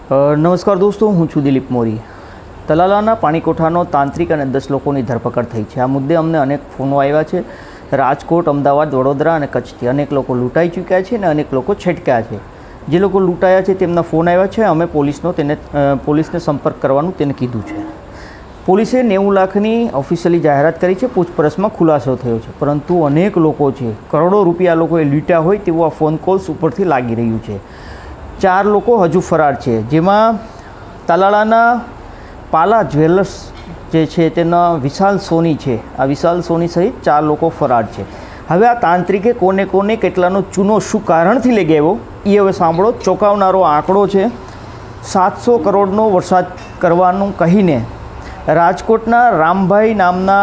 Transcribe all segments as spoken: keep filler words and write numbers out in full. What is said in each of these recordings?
નમસ્કાર દોસ્તો, હું છું દિલીપ મોરી। તલાલાના પાણીકોઠાનો તાંત્રિક અને દસ લોકોની ધરપકડ થઈ છે। આ મુદ્દે અમને અનેક ફોનો આવ્યા છે। રાજકોટ, અમદાવાદ, વડોદરા અને કચ્છથી અનેક લોકો લૂંટાઈ ચૂક્યા છે અને અનેક લોકો છટક્યા છે। જે લોકો લૂંટાયા છે તેમના ફોન આવ્યા છે। અમે પોલીસનો તેને પોલીસને સંપર્ક કરવાનું તેને કીધું છે। પોલીસે નેવું લાખની ઓફિશિયલી જાહેરાત કરી છે। પૂછપરછમાં ખુલાસો થયો છે, પરંતુ અનેક લોકો છે, કરોડો રૂપિયા લોકોએ લૂંટ્યા હોય તેવું આ ફોન કોલ્સ ઉપરથી લાગી રહ્યું છે। ચાર લોકો હજુ ફરાર છે, જેમાં તાલાળાના પાલા જ્વેલર્સ જે છે તેના વિશાલ સોની છે। આ વિશાલ સોની સહિત ચાર લોકો ફરાર છે। હવે આ તાંત્રિકે કોને કોને કેટલાનો ચૂનો શું કારણથી લઈ ગયો એ હવે સાંભળો। ચોંકાવનારો આંકડો છે। સાતસો કરોડનો વરસાદ કરવાનું કહીને રાજકોટના રામભાઈ નામના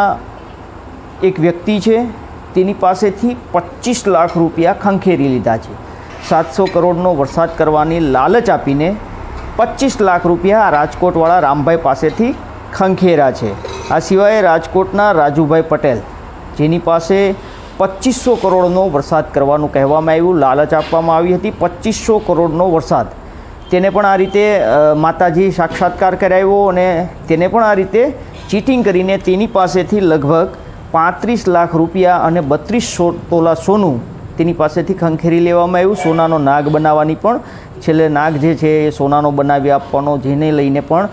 એક વ્યક્તિ છે, તેની પાસેથી પચીસ લાખ રૂપિયા ખંખેરી લીધા છે। સાતસો કરોડનો વરસાદ કરવાની લાલચ આપીને પચીસ લાખ રૂપિયા રાજકોટવાળા રામભાઈ પાસેથી ખંખેરા છે। આ સિવાય રાજકોટના રાજુભાઈ પટેલ, જેની પાસે પચીસો કરોડનો વરસાદ કરવાનું કહેવામાં આવ્યું, લાલચ આપવામાં આવી હતી પચીસો કરોડનો વરસાદ, તેને પણ આ રીતે માતાજી સાક્ષાત્કાર કરાવ્યો અને તેને પણ આ રીતે ચીટિંગ કરીને તેની પાસેથી લગભગ પાંત્રીસ લાખ રૂપિયા અને બત્રીસો તોલા સોનું તેની પાસેથી ખંખેરી લેવામાં આવ્યું। સોનાનો નાગ બનાવવાની પણ છેલ્લે નાગ જે છે એ સોનાનો બનાવી આપવાનો, જેને લઈને પણ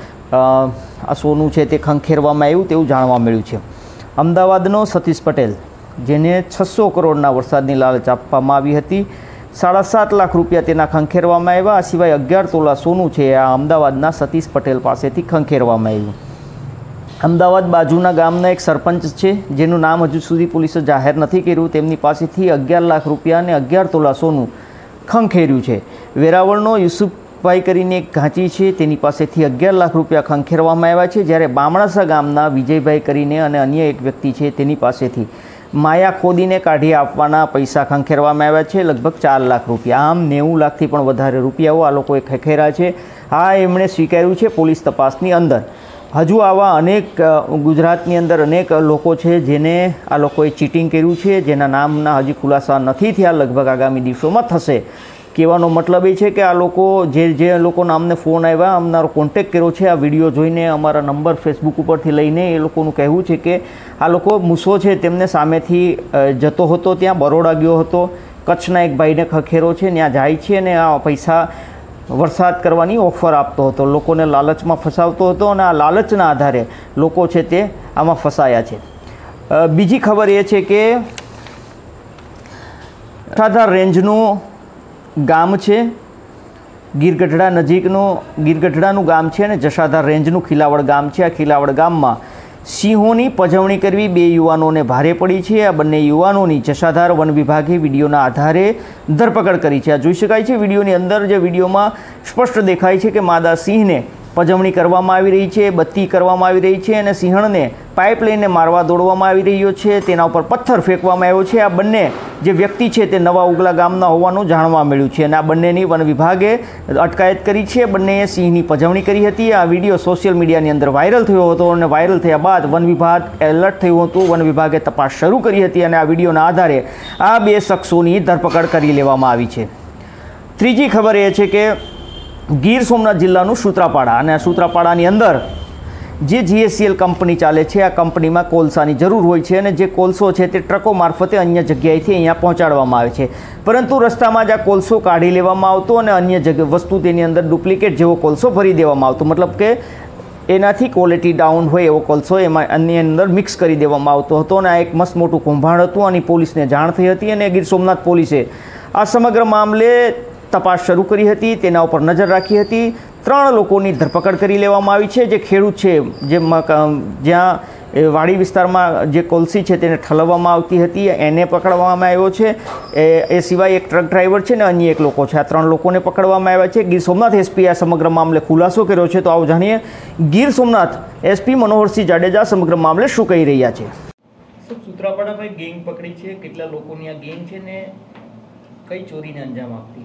આ સોનું છે તે ખંખેરવામાં આવ્યું તેવું જાણવા મળ્યું છે। અમદાવાદનો સતીશ પટેલ, જેને છસો કરોડના વરસાદની લાલચ આપવામાં આવી હતી, સાડા સાત લાખ રૂપિયા તેના ખંખેરવામાં આવ્યા। આ સિવાય અગિયાર તોલા સોનું છે આ અમદાવાદના સતીશ પટેલ પાસેથી ખંખેરવામાં આવ્યું। અમદાવાદ બાજુના ગામના એક સરપંચ છે, જેનું નામ હજુ સુધી પોલીસે જાહેર નથી કર્યું, તેમની પાસેથી અગિયાર લાખ રૂપિયા અને અગિયાર તોલા સોનું ખંખેર્યું છે। વેરાવળનો યુસુફભાઈ કરીને એક ઘાંચી છે, તેની પાસેથી અગિયાર લાખ રૂપિયા ખંખેરવામાં આવ્યા છે। જ્યારે બામણાસા ગામના વિજયભાઈ કરીને અને અન્ય એક વ્યક્તિ છે, તેની પાસેથી માયા ખોદીને કાઢી આપવાના પૈસા ખંખેરવામાં આવ્યા છે, લગભગ ચાર લાખ રૂપિયા। આમ નેવું લાખથી પણ વધારે રૂપિયાઓ આ લોકોએ ખંખેર્યા છે। આ એમણે સ્વીકાર્યું છે પોલીસ તપાસની અંદર। હજુ આવા અનેક ગુજરાતની અંદર અનેક લોકો છે જેને આ લોકોએ ચીટિંગ કર્યું છે, જેના નામના હજી ખુલાસા નથી થયા, લગભગ આગામી દિવસોમાં થશે। કહેવાનો મતલબ એ છે કે આ લોકો જે જે લોકોના અમને ફોન આવ્યા, અમનારો કોન્ટેક્ટ કર્યો છે, આ વિડીયો જોઈને અમારા નંબર ફેસબુક ઉપરથી લઈને એ લોકોનું કહેવું છે કે આ લોકો મૂસો છે તેમને સામેથી જતો હતો, ત્યાં બરોડા ગયો હતો, કચ્છના એક ભાઈને ખંખેરો છે, ત્યાં જાય છે અને આ પૈસા વરસાદ કરવાની ઓફર આપતો હતો, લોકોને લાલચમાં ફસાવતો હતો અને આ લાલચના આધારે લોકો છે તે આમાં ફસાયા છે। બીજી ખબર એ છે કે જસાધાર રેન્જનું ગામ છે, ગીરગઢડા નજીકનું ગીરગઢડાનું ગામ છે અને જસાધાર રેન્જનું ખીલાવડ ગામ છે। આ ખીલાવડ ગામમાં સિંહોની પજવણી કરવી બે યુવાનોને ભારે પડી છે। આ બંને યુવાનોની જસાધાર વન વિભાગે વિડીયોના આધારે ધરપકડ કરી છે। આ જોઈ શકાય છે વિડીયોની અંદર, જે વિડીયોમાં સ્પષ્ટ દેખાય છે કે માદા સિંહને પજવણી કરવામાં આવી રહી છે, બત્તી કરવામાં આવી રહી છે અને સિંહણને પાઇપ લઈને મારવા દોડવામાં આવી રહ્યો છે, તેના ઉપર પથ્થર ફેંકવામાં આવ્યો છે। આ બંને જે વ્યક્તિ છે તે નવા ઉગલા ગામના હોવાનું જાણવા મળ્યું છે અને આ બંનેની વન વિભાગે અટકાયત કરી છે। બંનેએ સિંહની પજવણી કરી હતી। આ વિડીયો સોશિયલ મીડિયાની અંદર વાયરલ થયો હતો અને વાયરલ થયા બાદ વન વિભાગ એલર્ટ થયું હતું, વન વિભાગે તપાસ શરૂ કરી હતી અને આ વિડીયોના આધારે આ બે શખ્સોની ધરપકડ કરી લેવામાં આવી છે। ત્રીજી ખબર એ છે કે ગીર સોમનાથ જિલ્લાનું સૂત્રાપાડા, અને આ સૂત્રાપાડાની અંદર જે જીએસસીએલ કંપની ચાલે છે, આ કંપનીમાં કોલસાની જરૂર હોય છે અને જે કોલસો છે તે ટ્રકો મારફતે અન્ય જગ્યાએથી અહીંયા પહોંચાડવામાં આવે છે, પરંતુ રસ્તામાં જ આ કોલસો કાઢી લેવામાં આવતો અને અન્ય જગ્યા વસ્તુ તેની અંદર ડુપ્લિકેટ જેવો કોલસો ભરી દેવામાં આવતો, મતલબ કે એનાથી ક્વોલિટી ડાઉન હોય એવો કોલસો એમાં એની અંદર મિક્સ કરી દેવામાં આવતો હતો અને આ એક મસ્ત મોટું કૌભાંડ હતું અને પોલીસને જાણ થઈ હતી અને ગીર સોમનાથ પોલીસે આ સમગ્ર મામલે તપાસ શરૂ કરી હતી, તેના ઉપર નજર રાખી હતી। ત્રણ લોકોની ધરપકડ કરી લેવામાં આવી છે। જે ખેડૂત છે, જે જ્યાં વાડી વિસ્તારમાં જે કોલસી છે તેને ઠલવવામાં આવતી હતી, એને પકડવામાં આવ્યો છે। એ સિવાય એક ટ્રક ડ્રાઈવર છે ને અન્ય એક લોકો છે, આ ત્રણ લોકોને પકડવામાં આવ્યા છે। ગીર સોમનાથ એસપી આ સમગ્ર મામલે ખુલાસો કર્યો છે, તો આવો જાણીએ ગીર સોમનાથ એસપી મનોહરસિંહ જાડેજા સમગ્ર મામલે શું કહી રહ્યા છે। સૂત્રાપાડા ભાઈ ગેંગ પકડી છે, કેટલા લોકોની આ ગેંગ છે ને કઈ ચોરીને અંજામ આપતી?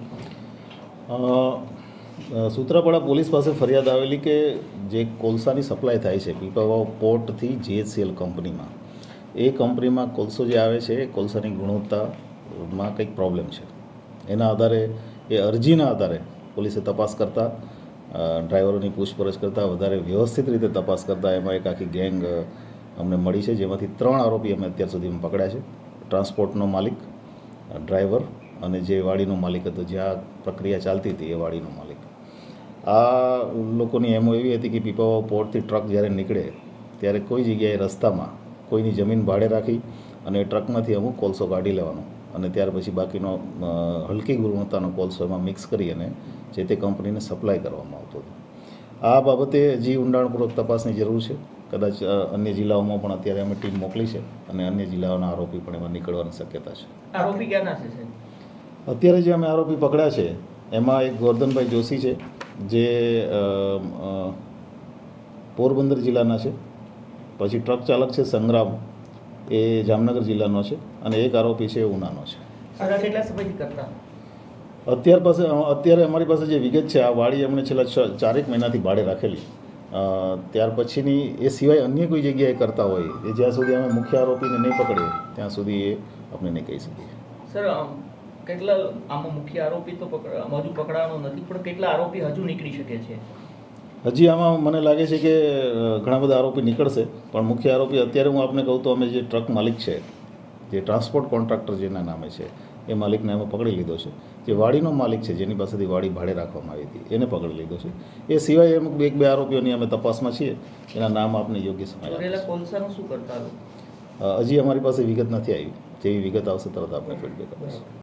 સૂત્રાપાડા પોલીસ પાસે ફરિયાદ આવેલી કે જે કોલસાની સપ્લાય થાય છે પીપાવાવ પોર્ટથી જીએચસીએલ કંપનીમાં, એ કંપનીમાં કોલસો જે આવે છે એ કોલસાની ગુણવત્તામાં કંઈક પ્રોબ્લેમ છે। એના આધારે એ અરજીના આધારે પોલીસે તપાસ કરતાં ડ્રાઈવરોની પૂછપરછ કરતાં વધારે વ્યવસ્થિત રીતે તપાસ કરતાં એમાં એક આખી ગેંગ અમને મળી છે, જેમાંથી ત્રણ આરોપી અમે અત્યાર સુધીમાં પકડ્યા છે. ટ્રાન્સપોર્ટનો માલિક, ડ્રાઈવર અને જે વાડીનો માલિક હતો, જ્યાં પ્રક્રિયા ચાલતી હતી એ વાડીનો માલિક. આ લોકોની એમો એવી હતી કે પીપાવાવ પોર્ટથી ટ્રક જ્યારે નીકળે ત્યારે કોઈ જગ્યાએ રસ્તામાં કોઈની જમીન ભાડે રાખી અને ટ્રકમાંથી અમુક કોલસો કાઢી લેવાનો અને ત્યાર પછી બાકીનો હલકી ગુણવત્તાનો કોલસો એમાં મિક્સ કરી અને જે તે કંપનીને સપ્લાય કરવામાં આવતો હતો. આ બાબતે હજી ઊંડાણપૂર્વક તપાસની જરૂર છે. કદાચ અન્ય જિલ્લાઓમાં પણ અત્યારે અમે ટીમ મોકલી છે અને અન્ય જિલ્લાઓના આરોપી પણ એમાં નીકળવાની શક્યતા છે. આરોપી ક્યાંના છે સાહેબ? અત્યારે જે અમે આરોપી પકડ્યા છે એમાં એક ગોરધનભાઈ જોશી છે, જે પોરબંદર જિલ્લાના છે. પછી ટ્રક ચાલક છે સંગ્રામ, એ જામનગર જિલ્લાનો છે, અને એક આરોપી છે એ ઉનાનો છે. કેટલા સમયથી કરતા? અત્યાર પાસે અત્યારે અમારી પાસે જે વિગત છે, આ વાડી અમને છેલ્લા ચારેક મહિનાથી ભાડે રાખેલી. ત્યાર પછીની એ સિવાય અન્ય કોઈ જગ્યાએ કરતા હોય એ જ્યાં સુધી અમે મુખ્ય આરોપીને નહીં પકડીએ ત્યાં સુધી એ આપણે નહીં કહી શકીએ. સર, કેટલા આમાં મુખ્ય આરોપી તો હજુ પકડાવાનો નથી, પણ કેટલા આરોપી હજુ નીકળી શકે છે? હજી આમાં મને લાગે છે કે ઘણા બધા આરોપી નીકળશે, પણ મુખ્ય આરોપી અત્યારે હું આપને કહું તો અમે જે ટ્રક માલિક છે, જે ટ્રાન્સપોર્ટ કોન્ટ્રાક્ટર જેના નામે છે, એ માલિકને અમે પકડી લીધો છે. જે વાડીનો માલિક છે, જેની પાસેથી વાડી ભાડે રાખવામાં આવી હતી, એને પકડી લીધો છે. એ સિવાય અમુક એક બે આરોપીઓની અમે તપાસમાં છીએ, એના નામ આપને યોગ્ય સમય કોલસાનું શું કરતા? હજી અમારી પાસે વિગત નથી આવી. જેવી વિગત આવશે તરત આપણે ફીડબેક આપીશું.